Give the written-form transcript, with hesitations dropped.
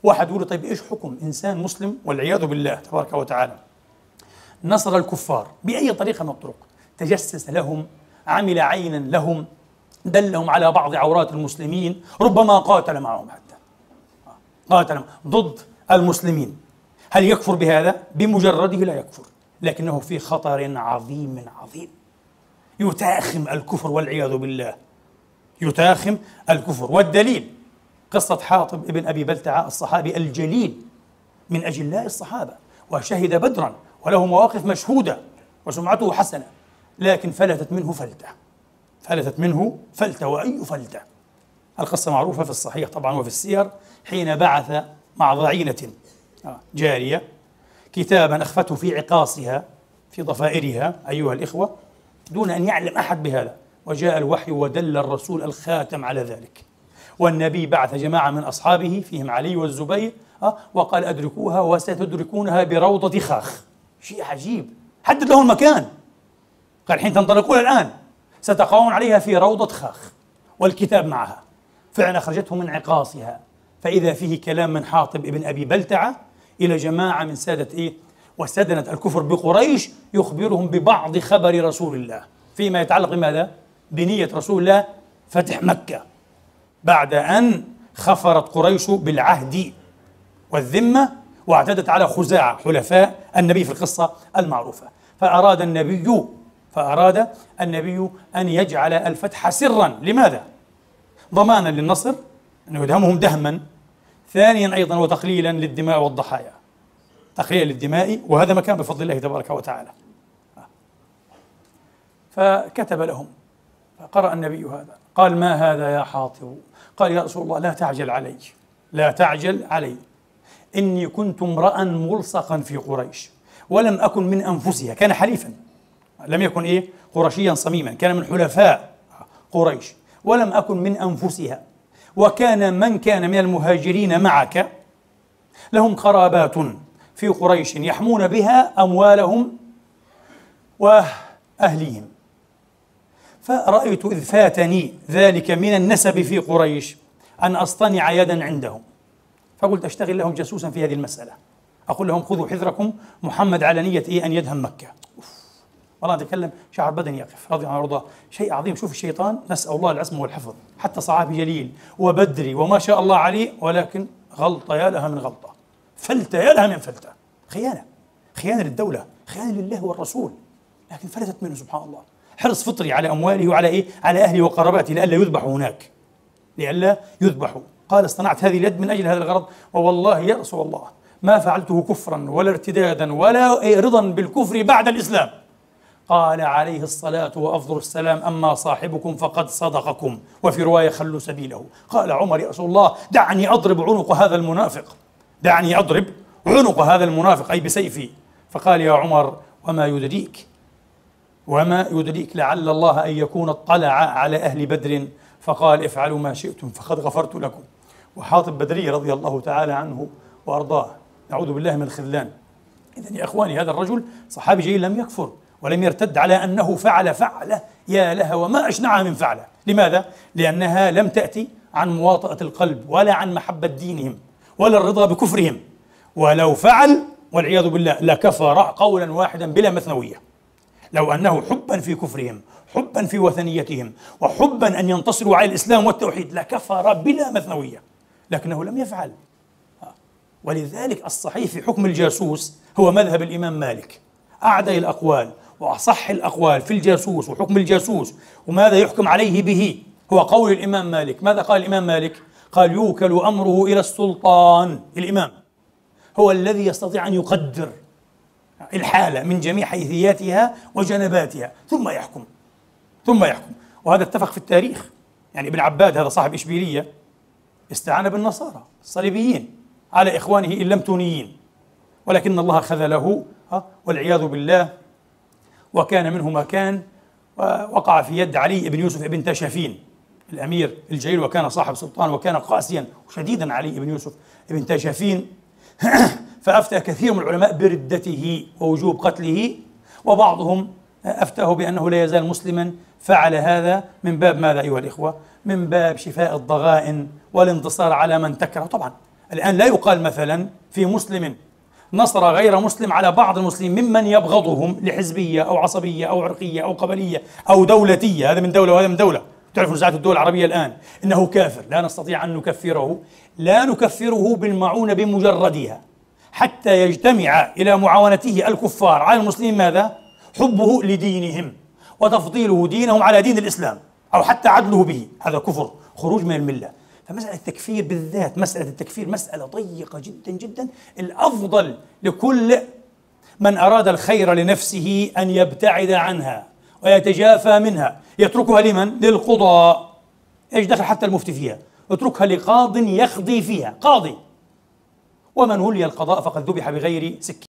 واحد يقول طيب إيش حكم إنسان مسلم والعياذ بالله تبارك وتعالى نصر الكفار بأي طريقة من الطرق، تجسس لهم، عمل عينا لهم، دلهم على بعض عورات المسلمين، ربما قاتل معهم، حتى قاتل ضد المسلمين، هل يكفر بهذا؟ بمجرده لا يكفر، لكنه في خطر عظيم عظيم، يتاخم الكفر والعياذ بالله، يتاخم الكفر. والدليل قصة حاطب ابن أبي بلتعة الصحابي الجليل من أجلاء الصحابة، وشهد بدرا وله مواقف مشهودة وسمعته حسنة، لكن فلتت منه فلتة، فلتت منه فلتة، وأي فلتة. القصة معروفة في الصحيح طبعا وفي السير، حين بعث مع ضعينة جارية كتابا أخفته في عقاصها في ضفائرها أيها الإخوة دون أن يعلم أحد بهذا، وجاء الوحي ودل الرسول الخاتم على ذلك، والنبي بعث جماعة من أصحابه فيهم علي والزبير وقال أدركوها وستدركونها بروضة خاخ. شيء عجيب، حدد له المكان، قال حين تنطلقون الآن ستقعون عليها في روضة خاخ والكتاب معها. فعلا أخرجته من عقاصها، فإذا فيه كلام من حاطب ابن أبي بلتعة إلى جماعة من سادة وسدنة الكفر بقريش، يخبرهم ببعض خبر رسول الله فيما يتعلق بماذا؟ بنية رسول الله فتح مكة بعد أن خفرت قريش بالعهد والذمة واعتدت على خزاعة حلفاء النبي في القصة المعروفة. فأراد النبي أن يجعل الفتح سرا. لماذا؟ ضمانا للنصر، أنه يدهمهم دهما، ثانيا أيضا وتقليلا للدماء والضحايا، تقليلا للدماء، وهذا مكان بفضل الله تبارك وتعالى. فكتب لهم، فقرأ النبي هذا، قال ما هذا يا حاطب؟ قال يا رسول الله لا تعجل علي، لا تعجل علي، إني كنت امرأ ملصقا في قريش ولم أكن من أنفسها، كان حليفا، لم يكن قرشيا صميما، كان من حلفاء قريش، ولم أكن من أنفسها، وكان من كان من المهاجرين معك لهم قرابات في قريش يحمون بها أموالهم وأهليهم، فرأيت إذ فاتني ذلك من النسب في قريش أن أصطنع يدا عندهم، فقلت أشتغل لهم جاسوسا في هذه المسألة، أقول لهم خذوا حذركم، محمد على نية أن يدهم مكة. والله أتكلم شعر بدني يقف رضي الله عنه وارضاه، شيء عظيم. شوف الشيطان، نسأل الله العصمة والحفظ، حتى صحابي جليل وبدري وما شاء الله عليه، ولكن غلطة يا لها من غلطة، فلتة يا لها من فلتة، خيانة، خيانة للدولة، خيانة لله والرسول، لكن فلتت منه سبحان الله. حرص فطري على أمواله وعلى على أهله وقراباته لئلا يذبحوا هناك، لئلا يذبحوا. قال اصطنعت هذه اليد من أجل هذا الغرض، ووالله يا رسول الله ما فعلته كفرا ولا ارتدادا ولا رضا بالكفر بعد الإسلام. قال عليه الصلاة وأفضل السلام أما صاحبكم فقد صدقكم، وفي رواية خلوا سبيله. قال عمر يا رسول الله دعني أضرب عنق هذا المنافق، دعني أضرب عنق هذا المنافق أي بسيفي. فقال يا عمر وما يدريك لعل الله أن يكون اطلع على أهل بدر فقال افعلوا ما شئتم فقد غفرت لكم. وحاطب بدري رضي الله تعالى عنه وأرضاه، نعوذ بالله من الخذلان. إذن يا إخواني هذا الرجل صحابي جليل لم يكفر ولم يرتد على أنه فعل فعلة يا لها وما أشنعها من فعلة. لماذا؟ لأنها لم تأتي عن مواطأة القلب ولا عن محبة دينهم ولا الرضا بكفرهم، ولو فعل والعياذ بالله لكفر قولا واحدا بلا مثنوية. لو أنه حبا في كفرهم، حبا في وثنيتهم، وحبا أن ينتصروا على الإسلام والتوحيد لكفر بلا مثنوية، لكنه لم يفعل. ولذلك الصحيح في حكم الجاسوس هو مذهب الإمام مالك، أعدل الأقوال وأصح الأقوال في الجاسوس وحكم الجاسوس وماذا يحكم عليه به هو قول الإمام مالك. ماذا قال الإمام مالك؟ قال يوكل أمره إلى السلطان، الإمام هو الذي يستطيع أن يقدر الحالة من جميع حيثياتها وجنباتها ثم يحكم. وهذا اتفق في التاريخ، يعني ابن عباد هذا صاحب إشبيلية استعان بالنصارى الصليبيين على إخوانه اللمتونيين، ولكن الله خذله والعياذ بالله، وكان منه ما كان، ووقع في يد علي بن يوسف بن تاشفين الأمير الجليل، وكان صاحب سلطان وكان قاسيا وشديدا علي بن يوسف بن تاشفين فأفتى كثير من العلماء بردته ووجوب قتله، وبعضهم أفتاه بأنه لا يزال مسلما. فعل هذا من باب ماذا أيها الإخوة؟ من باب شفاء الضغائن والانتصار على من تكره. طبعا الآن لا يقال مثلا في مسلم نصر غير مسلم على بعض المسلمين ممن يبغضهم لحزبية أو عصبية أو عرقية أو قبلية أو دولتية، هذا من دولة وهذا من دولة، تعرفوا نزاعات الدول العربية الآن، إنه كافر، لا نستطيع أن نكفره، لا نكفره بالمعونة بمجردها، حتى يجتمع إلى معاونته الكفار على المسلمين ماذا؟ حبه لدينهم وتفضيله دينهم على دين الإسلام أو حتى عدله به، هذا كفر، خروج من الملة. فمسألة التكفير بالذات، مسألة التكفير مسألة ضيقة جدا جدا. الأفضل لكل من أراد الخير لنفسه أن يبتعد عنها ويتجافى منها، يتركها لمن؟ للقضاء. ايش دخل حتى المفتي فيها؟ اتركها لقاض يقضي فيها، قاضي، ومن ولي القضاء فقد ذبح بغير سكين.